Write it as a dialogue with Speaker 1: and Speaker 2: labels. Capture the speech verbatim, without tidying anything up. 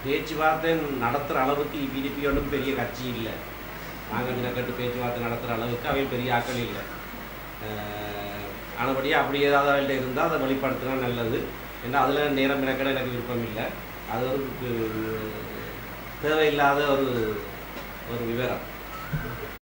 Speaker 1: பேச்சுவார்த்தை நடத்துகிற அளவுக்கு பிஜேபி ஒன்றும் பெரிய கட்சி இல்லை. நாங்கள் தினக்கட்டு பேச்சுவார்த்தை நடத்துகிற அளவுக்கு அவை பெரிய ஆக்கள் இல்லை. ஆனபடியாக அப்படி ஏதாவது அவள்கிட்ட இருந்தால் அதை வெளிப்படுத்தினா நல்லது. ஏன்னா அதில் நேரம் மெனக்கெட எனக்கு விருப்பம் இல்லை. அது ஒரு தேவையில்லாத ஒரு ஒரு விவரம்.